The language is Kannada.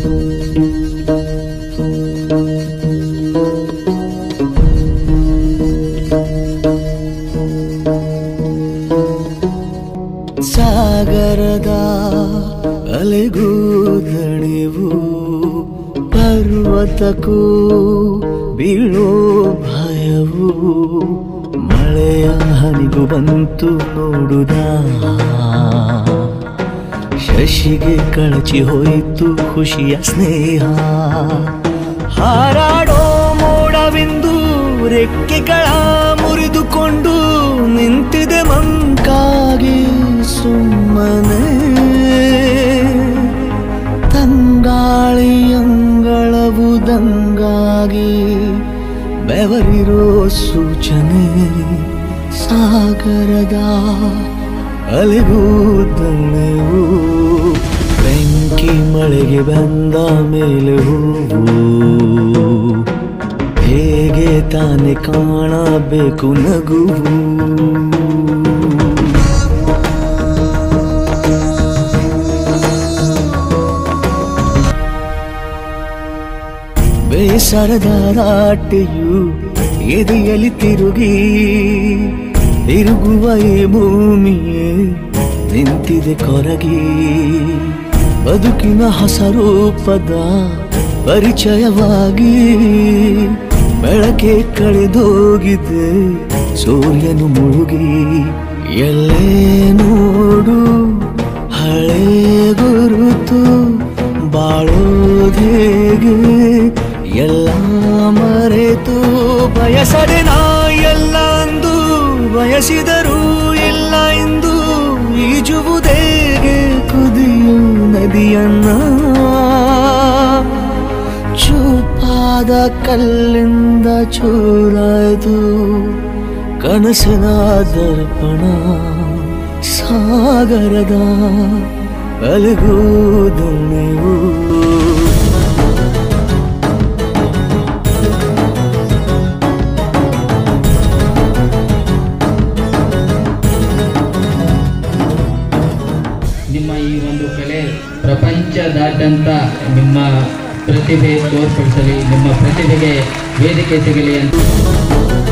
ಸಾಗರದ ಅಲೆಗೂ ದಣಿವು ಪರ್ವತಕ್ಕೂ ಬೀಳೋ ಭಯವು ಮಳೆಯ ಹನಿಗೂ ಬಂತು ನೋಡುದ ಶಶಿಗೆ ಕಳಚಿ ಹೋಯಿತು ಖುಷಿಯ ಸ್ನೇಹ ಹಾರಾಡೋ ಮೋಡವಿಂದು ರೆಕ್ಕೆಗಳ ಮುರಿದುಕೊಂಡು ನಿಂತಿದೆ ಮಂಕಾಗಿ ಸುಮ್ಮನೆ ತಂಗಾಳಿಯಂಗಳವು ದಂಗಾಗಿ ಬೆವರಿರೋ ಸೂಚನೆ ಸಾಗರದ ಅಲೆಗೂ ದಣಿವು ಬೆಂಕಿ ಮಳೆಗೆ ಬಂದ ಮೇಲೆ ಹೂವು ಹೇಗೆ ತಾನೆ ಕಾಣಬೇಕು ನಗುವು ಬೇಸರದ ರಾಟೆಯು ಎದೆಯಲ್ಲಿ ತಿರುಗುವ ಈ ಭೂಮಿಯೇ ನಿಂತಿದೆ ಕೊರಗಿ ಬದುಕಿನ ಹೊಸ ರೂಪದ ಪರಿಚಯವಾಗಿ ಬೆಳಕೆ ಕಳೆದೋಗಿದೆ ಸೂರ್ಯನು ಮುಳುಗಿ ಎಲ್ಲೇ ನೋಡು ಹಳೆ ಗುರುತು ಬಾಳೋದೇಗೆ ಎಲ್ಲ ಮರೆತು ಬಯಸದೆ ನಾ ಎಲ್ಲ ಅಂದು ಬಯಸಿದರೂ ಇಲ್ಲ ಎಂದು ಈಜುವುದೇಗೆ ಕುದಿಯು ನದಿಯನ್ನ ಚೂಪಾದ ಕಲ್ಲಿಂದ ಚೂರಾಯ್ತು ಕನಸಿನ ದರ್ಪಣ ಸಾಗರದ ಅಲೆಗೂ ದಣಿವು ನಿಮ್ಮ ಈ ಒಂದು ಕಲೆ ಪ್ರಪಂಚದಾದ್ಯಂತ ನಿಮ್ಮ ಪ್ರತಿಭೆ ತೋರ್ಪಡಿಸಲಿ, ನಿಮ್ಮ ಪ್ರತಿಭೆಗೆ ವೇದಿಕೆ ಸಿಗಲಿ ಅಂತ